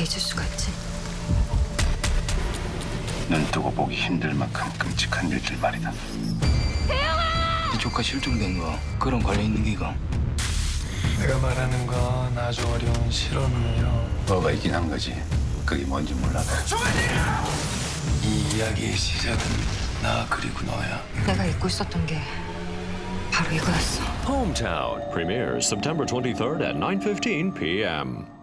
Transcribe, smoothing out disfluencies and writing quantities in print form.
어떻게 잊을 수가 있지? 눈 뜨고 보기 힘들 만큼 끔찍한 일들 말이다. 네 조카 실종된 거 그런 관련 있는 기가? 내가 말하는 건 아주 어려운 실험이에요. 뭐가 있긴 한 거지. 그게 뭔지 몰라도. 이 이야기의 시작은 나 그리고 너야. 내가 잊고 있었던 게 바로 이거였어. Hometown premieres September 23rd at 9:15 p.m.